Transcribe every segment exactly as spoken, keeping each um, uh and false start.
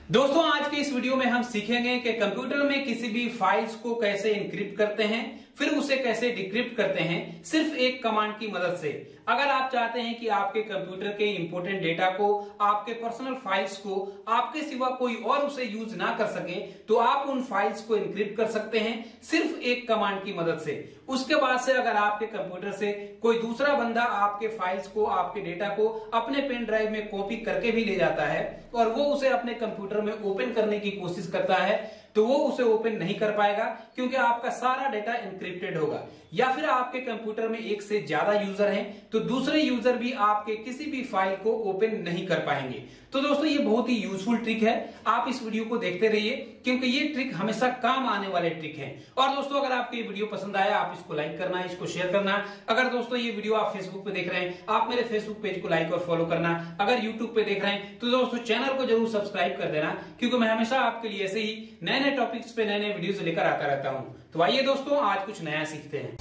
दोस्तों आज के इस वीडियो में हम सीखेंगे कि कंप्यूटर में किसी भी फाइल्स को कैसे एन्क्रिप्ट करते हैं, फिर उसे कैसे डिक्रिप्ट करते हैं सिर्फ एक कमांड की मदद से। अगर आप चाहते हैं कि आपके कंप्यूटर के इंपोर्टेंट डेटा को, आपके पर्सनल फाइल्स को आपके सिवा कोई और उसे यूज ना कर सके, तो आप उन फाइल्स को एन्क्रिप्ट कर सकते हैं सिर्फ एक कमांड की मदद से। उसके बाद से अगर आपके कंप्यूटर से कोई दूसरा बंदा आपके फाइल्स को, आपके डेटा को अपने पेन ड्राइव में कॉपी करके भी ले जाता है और वो उसे अपने कंप्यूटर में ओपन करने की कोशिश करता है, तो वो उसे ओपन नहीं कर पाएगा क्योंकि आपका सारा डेटा एन्क्रिप्टेड होगा। या फिर आपके कंप्यूटर में एक से ज्यादा यूजर हैं, तो दूसरे यूजर भी आपके किसी भी फाइल को ओपन नहीं कर पाएंगे। तो दोस्तों ये बहुत ही यूजफुल ट्रिक है, आप इस वीडियो को देखते रहिए क्योंकि ये ट्रिक हमेशा काम आने वाले ट्रिक है। और दोस्तों अगर आपको ये वीडियो पसंद आया, आप इसको लाइक करना, इसको शेयर करना। अगर दोस्तों ये वीडियो आप फेसबुक पे देख रहे हैं, आप मेरे फेसबुक पेज को लाइक और फॉलो करना। अगर यूट्यूब पे देख रहे हैं तो दोस्तों चैनल को जरूर सब्सक्राइब कर देना, क्योंकि मैं हमेशा आपके लिए ऐसे ही नए नए टॉपिक्स पे नए नए वीडियोस लेकर आता रहता हूं। तो आइए दोस्तों आज कुछ नया सीखते हैं।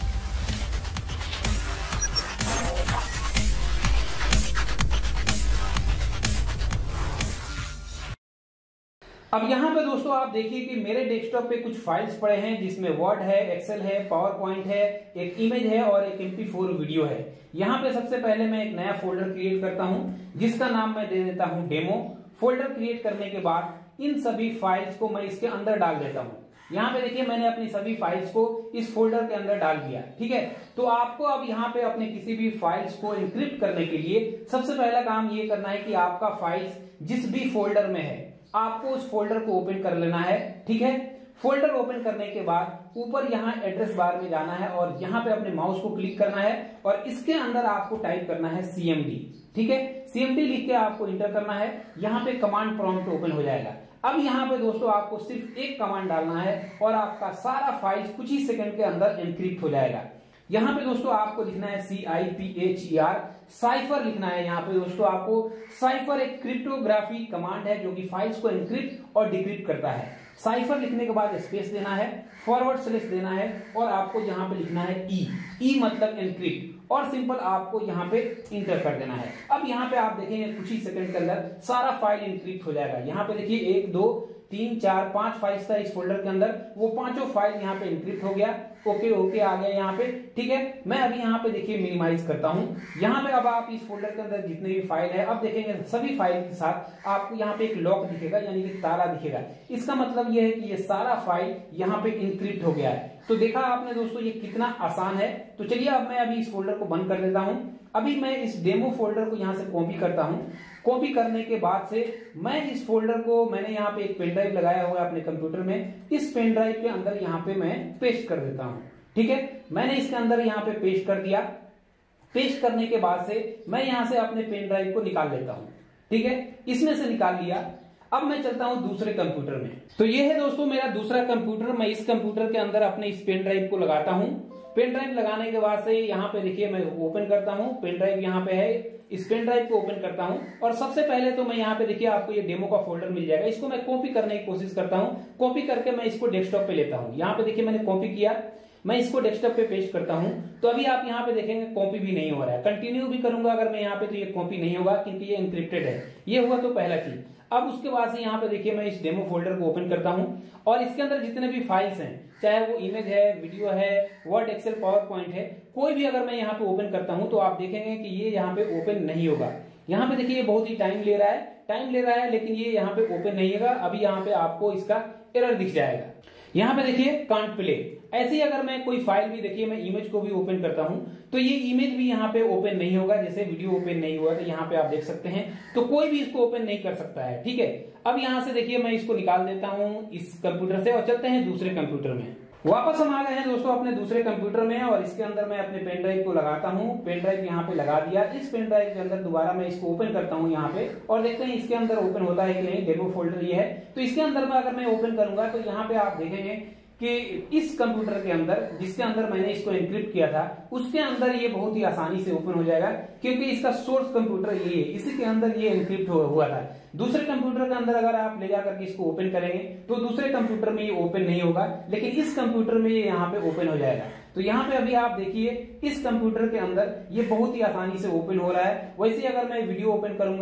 अब यहाँ पे दोस्तों आप देखिए कि मेरे डेस्कटॉप पे कुछ फाइल्स पड़े हैं, जिसमें वर्ड है, एक्सेल है, पावर पॉइंट है, एक इमेज है और एक एम पी फोर वीडियो है। यहाँ पे सबसे पहले मैं एक नया फोल्डर क्रिएट करता हूँ जिसका नाम मैं दे देता हूँ डेमो। फोल्डर क्रिएट करने के बाद इन सभी फाइल्स को मैं इसके अंदर डाल देता हूँ। यहाँ पे देखिए मैंने अपनी सभी फाइल्स को इस फोल्डर के अंदर डाल दिया। ठीक है, तो आपको अब यहाँ पे अपने किसी भी फाइल्स को एन्क्रिप्ट करने के लिए सबसे पहला काम ये करना है कि आपका फाइल्स जिस भी फोल्डर में है आपको उस फोल्डर को ओपन कर लेना है। ठीक है, फोल्डर ओपन करने के बाद ऊपर यहाँ एड्रेस बार में जाना है और यहाँ पे अपने माउस को क्लिक करना है और इसके अंदर आपको टाइप करना है सी एम डी। ठीक है, सी एम डी लिख के आपको इंटर करना है। यहाँ पे कमांड प्रॉम्प्ट ओपन हो जाएगा। अब यहाँ पे दोस्तों आपको सिर्फ एक कमांड डालना है और आपका सारा फाइल कुछ ही सेकंड के अंदर एन्क्रिप्ट हो जाएगा। यहाँ पे दोस्तों आपको लिखना है C I P H E R, cipher लिखना है। यहाँ पे दोस्तों आपको साइफर एक क्रिप्टोग्राफी कमांड है जो कि फाइल्स को एन्क्रिप्ट और डिक्रिप्ट करता है। साइफर लिखने के बाद स्पेस देना है, फॉरवर्ड स्लैश देना है और आपको यहाँ पे लिखना है ई, ई मतलब एन्क्रिप्ट, और सिंपल आपको यहाँ पे इंटर कर देना है। अब यहाँ पे आप देखेंगे कुछ ही सेकंड के अंदर सारा फाइल एन्क्रिप्ट हो जाएगा। यहाँ पे देखिए एक दो तीन चार पांच फाइल्स था इस फोल्डर के अंदर, वो पांचों फाइल यहाँ पे एन्क्रिप्ट हो गया। ओके ओके आ गया यहाँ पे। ठीक है, मैं अभी यहाँ पे देखिए मिनिमाइज करता हूँ। यहाँ पे अब आप इस फोल्डर के अंदर जितने भी फाइल है, अब देखेंगे सभी फाइल के साथ आपको यहाँ पे एक लॉक दिखेगा, यानी कि ताला दिखेगा। इसका मतलब ये है कि ये सारा फाइल यहाँ पे एन्क्रिप्ट हो गया है। तो देखा आपने दोस्तों ये कितना आसान है। तो चलिए अब मैं अभी इस फोल्डर को बंद कर देता हूँ। अभी मैं इस डेमो फोल्डर को यहाँ से कॉपी करता हूँ। कॉपी करने के बाद से मैं इस फोल्डर को, मैंने यहाँ पे एक पेन ड्राइव लगाया हुआ है अपने कंप्यूटर में, इस पेन ड्राइव के अंदर यहाँ पे मैं पेस्ट कर देता हूँ। ठीक है, मैंने इसके अंदर यहाँ पे पेस्ट कर दिया। पेस्ट करने के बाद से मैं यहाँ से अपने पेन ड्राइव को निकाल लेता हूँ। ठीक है, इसमें से निकाल लिया। अब मैं चलता हूं दूसरे कंप्यूटर में। तो ये है दोस्तों मेरा दूसरा कंप्यूटर। मैं इस कंप्यूटर के अंदर अपने इस पेन ड्राइव को लगाता हूं। पेन ड्राइव लगाने के बाद से यहाँ पे देखिए मैं ओपन करता हूँ। पेन ड्राइव यहाँ पे है, इस पेन ड्राइव को ओपन करता हूँ और सबसे पहले तो मैं यहाँ पे देखिए आपको ये डेमो का फोल्डर मिल जाएगा। इसको मैं कॉपी करने की कोशिश करता हूँ। कॉपी करके मैं इसको डेस्कटॉप पे लेता हूँ। यहाँ पे देखिए मैंने कॉपी किया, मैं इसको डेस्कटॉप पे पेस्ट करता हूं। तो अभी आप यहाँ पे देखेंगे कॉपी भी नहीं हो रहा है। कंटिन्यू भी करूंगा अगर मैं यहाँ पे तो ये कॉपी नहीं होगा क्योंकि ये एन्क्रिप्टेड है। ये हुआ तो पहला चीज। अब उसके बाद से यहाँ पे देखिए मैं इस डेमो फोल्डर को ओपन करता हूं और इसके अंदर जितने भी फाइल्स हैं, चाहे वो इमेज है, वीडियो है, वर्ड, एक्सेल, पावर पॉइंट है, कोई भी अगर मैं यहाँ पे ओपन करता हूं तो आप देखेंगे कि ये यहाँ पे ओपन नहीं होगा। यहाँ पे देखिए ये बहुत ही टाइम ले रहा है, टाइम ले रहा है लेकिन ये यहाँ पे ओपन नहीं होगा। अभी यहाँ पे आपको इसका एरर दिख जाएगा। यहाँ पे देखिए कांट प्ले। ऐसे ही अगर मैं कोई फाइल भी, देखिए मैं इमेज को भी ओपन करता हूं तो ये इमेज भी यहाँ पे ओपन नहीं होगा। जैसे वीडियो ओपन नहीं हुआ तो यहाँ पे आप देख सकते हैं, तो कोई भी इसको ओपन नहीं कर सकता है। ठीक है, अब यहाँ से देखिए मैं इसको निकाल देता हूँ इस कंप्यूटर से और चलते हैं दूसरे कंप्यूटर में। वापस हम आ गए हैं दोस्तों अपने दूसरे कंप्यूटर में और इसके अंदर मैं अपने पेन ड्राइव को लगाता हूँ। पेन ड्राइव यहाँ पे लगा दिया। इस पेन ड्राइव के अंदर दोबारा मैं इसको ओपन करता हूँ यहाँ पे और देखते हैं इसके अंदर ओपन होता है कि नहीं। डेमो फोल्डर ये है, तो इसके अंदर में अगर मैं ओपन करूंगा तो यहाँ पे आप देखेंगे कि इस कंप्यूटर के अंदर, जिसके अंदर मैंने इसको एन्क्रिप्ट किया था, उसके अंदर ये बहुत ही आसानी से ओपन हो जाएगा क्योंकि इसका सोर्स कंप्यूटर ये है, इसी के अंदर ये एन्क्रिप्ट हुआ था। दूसरे कंप्यूटर के अंदर अगर आप ले जाकर के इसको ओपन करेंगे तो दूसरे कंप्यूटर में ये ओपन नहीं होगा, लेकिन इस कंप्यूटर में ये यहाँ पे ओपन हो जाएगा। तो यहाँ पे अभी आप देखिए इस कंप्यूटर के अंदर ये बहुत ही आसानी से ओपन हो रहा है। वैसे अगर मैं वीडियो ओपन करूंगा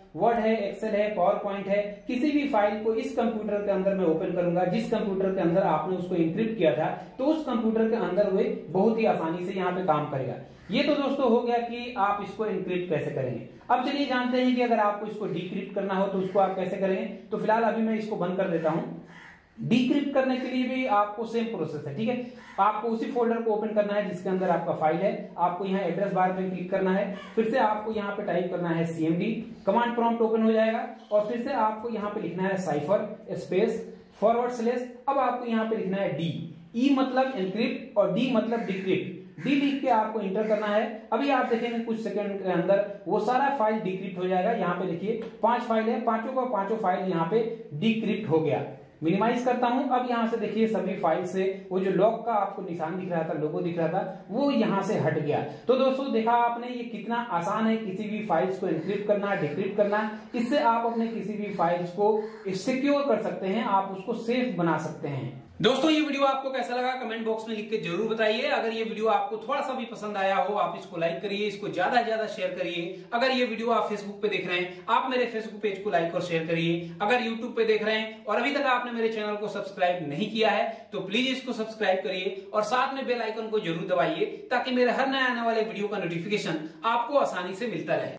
वर्ड है, एक्सेल है, पावर पॉइंट है, किसी भी फाइल को इस कंप्यूटर के अंदर मैं ओपन करूंगा जिस कंप्यूटर के अंदर आपने उसको इंक्रिप्ट किया था, तो उस कंप्यूटर के अंदर वे बहुत ही आसानी से यहाँ पे काम करेगा। ये तो दोस्तों हो गया कि आप इसको इंक्रिप्ट कैसे करेंगे। अब चलिए जानते हैं कि अगर आपको इसको डिक्रिप्ट करना हो तो उसको आप कैसे करेंगे। तो फिलहाल अभी मैं इसको बंद कर देता हूं। डिक्रिप्ट करने के लिए भी आपको सेम प्रोसेस है, ठीक है। आपको उसी फोल्डर को ओपन करना है जिसके अंदर आपका फाइल है। आपको यहाँ एड्रेस बार पे क्लिक करना है, फिर से आपको यहाँ पे टाइप करना है सीएमडी, कमांड प्रॉम्प्ट ओपन हो जाएगा और फिर से आपको यहाँ पे लिखना है साइफर स्पेस फॉरवर्ड स्लेश। अब आपको यहाँ पे लिखना है डी, ई मतलब एनक्रिप्ट और डी मतलब डिक्रिप्ट। डी लिख के आपको इंटर करना है। अभी आप देखेंगे कुछ सेकंड के अंदर वो सारा फाइल डिक्रिप्ट हो जाएगा। यहाँ पे देखिए पांच फाइल है, पांचों का पांचों फाइल यहाँ पे डिक्रिप्ट हो गया। मिनिमाइज करता हूं। अब यहां से देखिए सभी फाइल से वो जो लॉक का आपको निशान दिख रहा था, लोगो दिख रहा था, वो यहां से हट गया। तो दोस्तों देखा आपने ये कितना आसान है किसी भी फाइल्स को एनक्रिप्ट करना, डिक्रिप्ट करना। इससे आप अपने किसी भी फाइल्स को सिक्योर कर सकते हैं, आप उसको सेफ बना सकते हैं। दोस्तों ये वीडियो आपको कैसा लगा कमेंट बॉक्स में लिख के जरूर बताइए। अगर ये वीडियो आपको थोड़ा सा भी पसंद आया हो आप इसको लाइक करिए, इसको ज्यादा से ज्यादा शेयर करिए। अगर ये वीडियो आप फेसबुक पे देख रहे हैं आप मेरे फेसबुक पेज को लाइक और शेयर करिए। अगर यूट्यूब पे देख रहे हैं और अभी तक आपने मेरे चैनल को सब्सक्राइब नहीं किया है तो प्लीज इसको सब्सक्राइब करिए और साथ में बेल आइकन को जरूर दबाइए ताकि मेरे हर नए आने वाले वीडियो का नोटिफिकेशन आपको आसानी से मिलता रहे।